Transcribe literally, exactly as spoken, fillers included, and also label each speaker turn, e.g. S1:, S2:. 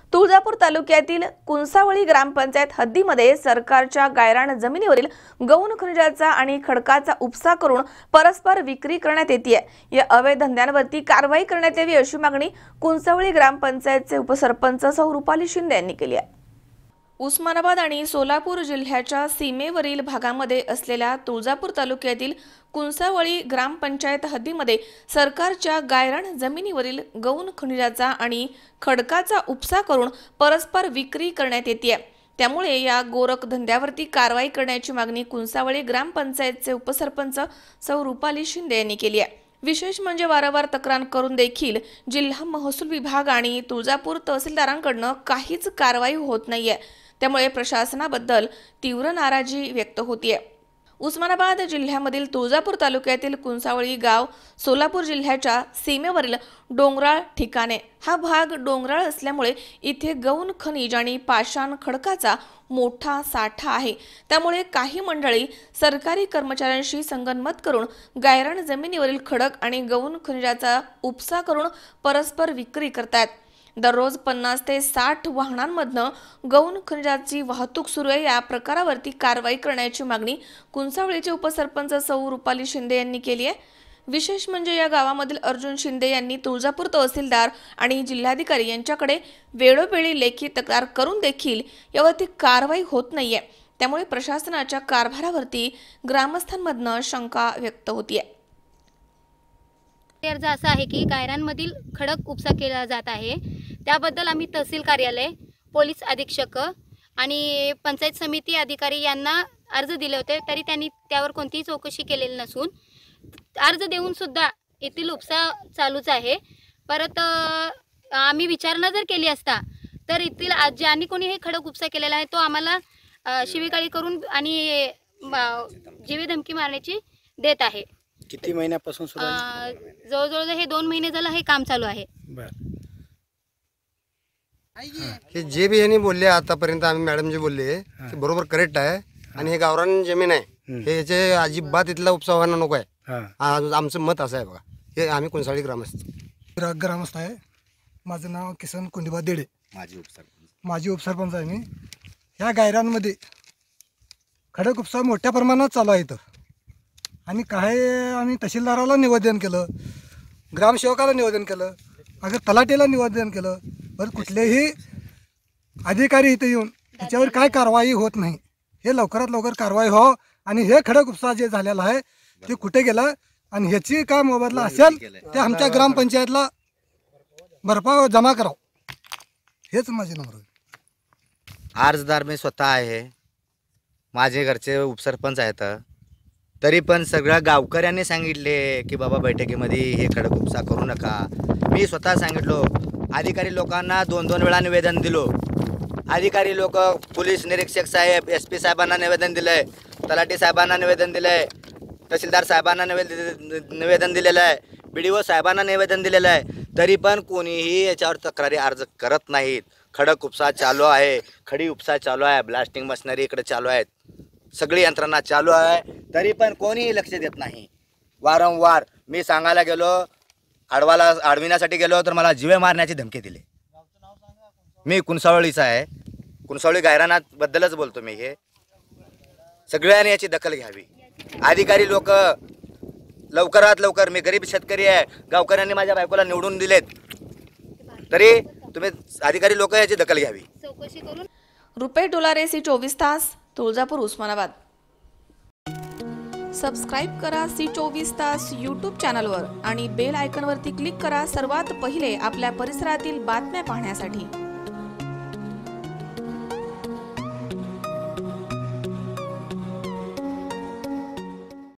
S1: तुळजापूर तालुक्यातील कुंसावळी ग्रामपंचायत हद्दीमध्ये सरकारच्या गायरान जमिनीवरील गौण खनिजाचा आणि खडकाचा उपसा करून परस्पर विक्री करण्यात येते। या अवैध धंद्यांवरती कारवाई करण्यात यावी अशी मागणी कुंसावळी ग्रामपंचायतचे उपसरपंच सौ रुपाली शिंदे यांनी केली आहे। उस्मानाबाद आणि सोलापूर जिल्ह्याच्या सीमेवरील भागामध्ये असलेल्या तुळजापूर तालुक्यातील कुंसावळी ग्रामपंचायत हद्दीमध्ये सरकारच्या गायरान जमिनीवरील गौण खनिजाचा आणि खडकाचा उपसा करून परस्पर विक्री करण्यात येते। त्यामुळे या गोरख धंद्यावरती कारवाई करण्याची मागणी कुंसावळी ग्रामपंचायतचे उपसरपंच सौ रुपाली शिंदे यांनी केली आहे। विशेष म्हणजे वारंवार तक्रार करून देखील जिल्हा महसूल विभाग आणि तुळजापूर तहसीलदारांकडून काहीच कारवाई होत नाहीये। त्यामुळे प्रशासनाबद्दल तीव्र नाराजी व्यक्त होतीये। उस्मानाबाद जिल्ह्यामधील तुळजापूर तालुक्यातील कुंसावळी गाव सोलापूर जिल्ह्याच्या सीमेवरील डोंगराळ ठिकाणे हा भाग डोंगराळ असल्यामुळे इथे गौण खनिज आणि पाषाण खडकाचा मोठा साठा आहे। त्यामुळे काही मंडळी सरकारी कर्मचाऱ्यांशी संगनमत करून गायरान जमिनीवरील खडक आणि गौण खनिजाचा उपसा करून परस्पर विक्री करतात। दररोज पन्नास ते साठ वाहनांमधनं गौण खनिजाची वाहतूक सुरू आहे। या प्रकारावरती कारवाई करण्याची मागणी कुंसावळीचे उपसरपंच सौ रुपाली शिंदे यांनी केली आहे। विशेष म्हणजे या गावामधील अर्जुन शिंदे यांनी तुळजापूर तहसीलदार आणि जिल्हाधिकारी यांच्याकडे वेळोवेळी लेखी तक्रार करून देखील यावरती कारवाई होत नाहीये। त्यामुळे प्रशासनाच्या कारभारावरती ग्रामस्थांमधनं शंका व्यक्त होतीये।
S2: अर्ज असा आहे की गायरांमधील खडक उपसा केला जात आहे। त्याबद्दल आम्ही तहसील कार्यालय, पोलीस अधीक्षक आणि पंचायत समिती अधिकारी यांना अर्ज दिले होते, तरी त्यांनी त्यावर कोणतीही चौकशी केलेली नसून अर्ज देऊन सुद्धा येथील उपसा चालूच आहे। परत आम्ही विचारणा जर केली असता तर येथील ज्यांनी कोणी हे खडक उपसा केलेला आहे तो आम्हाला शिवीगाळी करून आणि जीवे धमकी मारण्याची देत आहे।
S3: किती महिन्यापासून सुरू आहे?
S2: जवळजवळ हे दोन महिने झालं हे काम चालू आहे।
S4: हे जे भी यांनी बोलले आतापर्यंत आम्ही मॅडम जे बोलले ते बरोबर करेक्ट आहे। आणि हे गावरान जमीन आहे, हे याचे अजिबात इथला उपसा व्हायला नको आहे, आमचं मत असं आहे बघा। हे आम्ही कुंसावळी ग्रामस्थ
S5: ग्रामस्थ आहे। माझं नाव किसन कुंडीबा देडे,
S3: माजी उपसरपंच
S5: माजी उपसरपंच आहे मी। ह्या गायरांमध्ये खडक उपसा मोठ्या प्रमाणात चालू आहे। इथं आम्ही काय आम्ही तहसीलदाराला निवेदन केलं, ग्रामसेवकाला निवेदन केलं, अगर तलाठीला निवेदन केलं, पण कुठलेही अधिकारी इथे येऊन त्याच्यावर काय कारवाई होत नाही। हे लवकरात लवकर कारवाई हो आणि हे खडक उपसा जे झालेला आहे ते कुठे गेलं आणि ह्याची काय मोबदला असेल ते आमच्या ग्रामपंचायतला भरपाई जमा करावं, हेच माझे नम्र
S3: अर्जदार मी स्वतः आहे, माझे घरचे उपसरपंच आहेत। तरी पण सगळ्या गावकऱ्यांनी सांगितले की बाबा बैठकीमध्ये हे खडक उपसा करू नका। मी स्वतः सांगितलो, अधिकारी लोकांना दोन दोन वेळा निवेदन दिलो। अधिकारी लोक, पोलीस निरीक्षक साहेब, एस पी साहेबांना निवेदन दिलंय, तलाठी साहेबांना निवेदन दिलंय, तहसीलदार साहेबांना निवेदन निवेदन दिलेलं आहे, बी डी ओ साहेबांना निवेदन दिलेलं आहे। तरी पण कोणीही याच्यावर तक्रारी अर्ज करत नाहीत। खडक उपसा चालू आहे, खडी उपसा चालू आहे, ब्लास्टिंग मशिनरी इकडे चालू आहेत, सगळी यंत्रणा चालू आहे, तरी पण कोणीही लक्ष देत नाही। वारंवार मी सांगायला गेलो, अडवाला अडविण्यासाठी गेलो तर मला जीवे मारण्याची धमकी दिली। मी कुंसावळीचा आहे, कुंसावळी गायरानाबद्दलच बोलतो मी। हे सगळ्यांनी याची दखल घ्यावी। अधिकारी लोक लवकरात लवकर, मी गरीब शेतकरी आहे, गावकऱ्यांनी माझ्या बायकोला निवडून दिलेत, तरी तुम्ही अधिकारी लोक याची दखल घ्यावी।
S2: चौकशी करून
S1: रुपे डोलारे, सी चोवीस तास, तुळजापूर, उस्मानाबाद। सबस्क्राइब करा सी चोवीस तास यूट्यूब चॅनलवर आणि बेल आयकॉनवरती क्लिक करा सर्वात पहिले आपल्या परिसरातील बातम्या पाहण्यासाठी।